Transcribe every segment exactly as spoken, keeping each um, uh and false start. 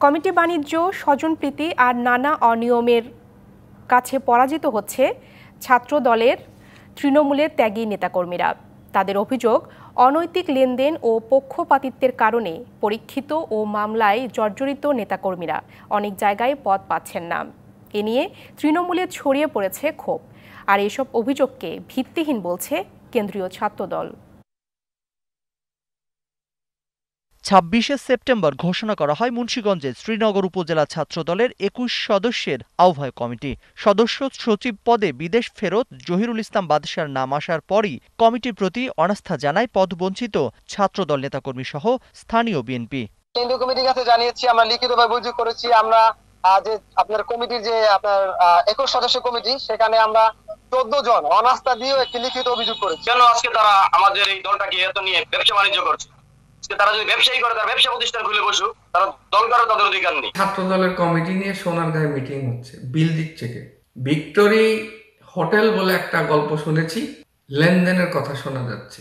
Committee বাণিজ্য, স্বজনপ্রীতি আর নানা অনিয়মের কাছে পরাজিত হচ্ছে ছাত্র দলের তৃণমূলের ত্যাগী নেতাকর্মীরা। তাদের অভিযোগ, অনৈতিক লেনদেন ও পক্ষপাতিত্বের কারণে পরীক্ষিত ও মামলায় জর্জরিত নেতাকর্মীরা অনেক জায়গায় পদ পাচ্ছেন না। এ নিয়ে তৃণমূলে ছড়িয়ে পড়েছে ক্ষোভ, আর এসব অভিযোগকে ভিত্তিহীন বলছে কেন্দ্রীয় ছাত্রদল। ছাব্বিশে সেপ্টেম্বর ঘোষণা করা হয় মুন্সিগঞ্জে শ্রীনগর উপজেলা ছাত্রদলের একুশ সদস্যের আহ্বায়ক কমিটি। সদস্য সচিব পদে বিদেশ ফেরত জহিরুল ইসলাম বাদশার নাম আসার পরই কমিটির প্রতি অনাস্থা জানায় পদবঞ্চিত ছাত্রদল নেতাকর্মী সহ স্থানীয় বিএনপি। কেন্দ্রীয় কমিটির কাছে জানিয়েছি, আমরা লিখিতভাবে অভিযোগ করেছি। আমরা যে আপনার কমিটির যে আপনার একুশ সদস্য কমিটি, সেখানে আমরা চোদ্দ জন অনাস্থা দিয়েও একটি লিখিত অভিযোগ করেছি। কেন আজকে তারা আমাদের এই দলটাকে এত নিয়ে ব্যবসা বাণিজ্য করছে? তারা যদি ব্যবসায়ী করে, তারা ব্যবসা প্রতিষ্ঠান খুলে বসুক, তারা দল করার তাদের অধিকার নেই। ছাত্র দলের কমিটি নিয়ে সোনারগাঁয়ে মিটিং হচ্ছে, বিল দিচ্ছে কে? ভিক্টোরি হোটেল বলে একটা গল্প শুনেছি, লেনদেনের কথা শোনা যাচ্ছে।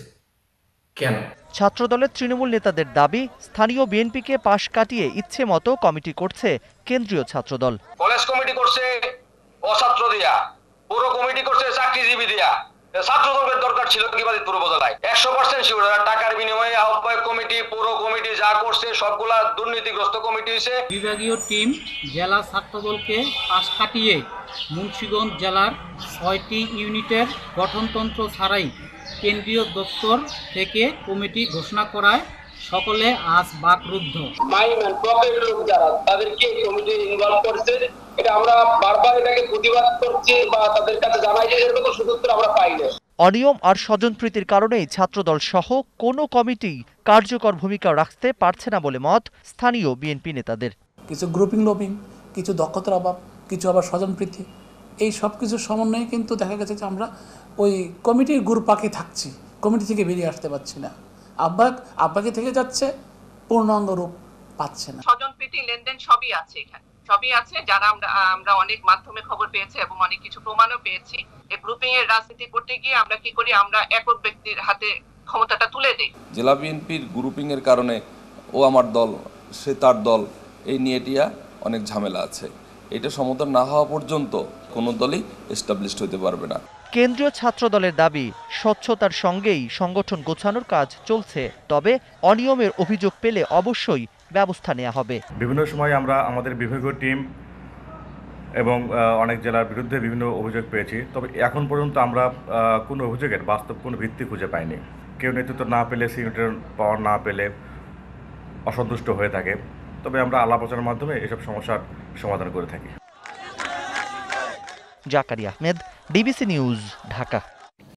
কেন? ছাত্রদলের তৃণমূল নেতাদের দাবি, স্থানীয় বিএনপিকে পাশ কাটিয়ে ইচ্ছে মতো কমিটি করছে কেন্দ্রীয় ছাত্রদল। কলেজ কমিটি করছে অছাত্র দিয়া, পুরো কমিটি করছে চাকরিজীবী দিয়া। ছাত্রদলের দরকার ছিল কিভাবে পুরো বোঝায় একশো পার্সেন্ট শিওর টাকার বিনিময়ে আহ্বায়ক কমিটি, পুরো কমিটি যা করছে সবগুলা দুর্নীতিগ্রস্ত কমিটি হয়েছে। বিভাগীয় টিম জেলা ছাত্রদলকে পাশ কাটিয়ে মুন্সিগঞ্জ জেলার ছয়টি ইউনিটের গঠনতন্ত্র ছাড়াই কেন্দ্রীয় দপ্তর থেকে কমিটি ঘোষণা করায় সকলে আজ বাকরুদ্ধ। মাইম্যান পকেট লোক যারা, তাদেরকে কমিটি ইনভলভ করছে, এটা আমরা বারবার এটাকে প্রতিবাদ করছি বা তাদের কাছে জানাইছি, এর কোনো সুযোগ আমরা পাই না। অনিয়ম আর স্বজনপ্রীতির কারণেই ছাত্রদল সহ কোনো কমিটি কার্যকর ভূমিকা রাখতে পারছে না বলে মত স্থানীয় বিএনপি নেতাদের। কিছু গ্রুপিং লবিং, কিছু দক্ষতার অভাব, কিছু আবার স্বজনপ্রীতি, এই সব কিছুর সমন্বয়ে কিন্তু দেখা গেছে যে আমরা ওই কমিটির গ্রুপাকে থাকছি, কমিটি থেকে বেরিয়ে আসতে পারছি না। আব্বাক আব্বাকে থেকে যাচ্ছে, পূর্ণাঙ্গ রূপ পাচ্ছে না। স্বজনপ্রীতি, লেনদেন সবই আছে এখানে, সবই আছে। যারা আমরা আমরা অনেক মাধ্যমে খবর পেয়েছি এবং অনেক কিছু প্রমাণও পেয়েছি। এই গ্রুপিং এর রাজনীতি করতে গিয়ে আমরা কি করি, আমরা একক ব্যক্তির হাতে ক্ষমতাটা তুলে দিই। জেলা বিএনপির গ্রুপিং এর কারণে ও আমার দল, সে তার দল, এই নিয়েটিয়া অনেক ঝামেলা আছে। এটা সমাধান না হওয়া পর্যন্ত কোনো দলই এস্টাবলিশড হতে পারবে না। কেন্দ্রীয় ছাত্রদলের দাবি, স্বচ্ছতার সঙ্গেই সংগঠন গোছানোর কাজ চলছে, তবে অনিয়মের অভিযোগ পেলে অবশ্যই ব্যবস্থা নেওয়া হবে। বিভিন্ন সময় আমরা আমাদের বিভাগীয় টিম এবং অনেক জেলার বিরুদ্ধে বিভিন্ন অভিযোগ পেয়েছি, তবে এখন পর্যন্ত আমরা কোনো অভিযোগের বাস্তব কোনো ভিত্তি খুঁজে পাইনি। কেউ নেতৃত্ব না পেলে, সিনিয়র পাওয়ার না পেলে অসন্তুষ্ট হয়ে থাকে, তবে আমরা আলাপ আলোচনার মাধ্যমে এসব সমস্যার সমাধান করে থাকি। Zakaria Ahmed, DBC news, Dhaka.